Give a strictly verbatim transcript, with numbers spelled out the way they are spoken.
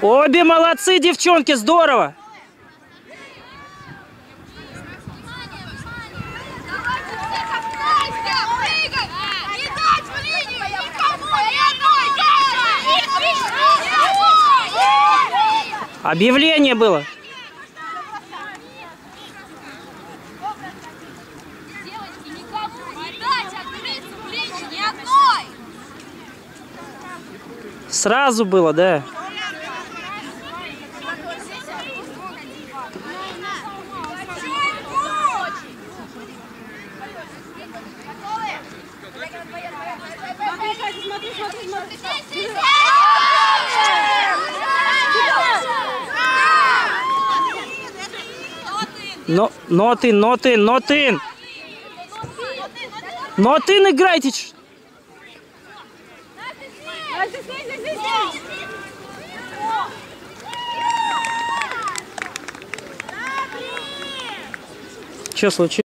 Обе молодцы, девчонки, здорово! Объявление было. Сразу было, да. Но, not in, not in, not in. Not in играйте. Что случилось?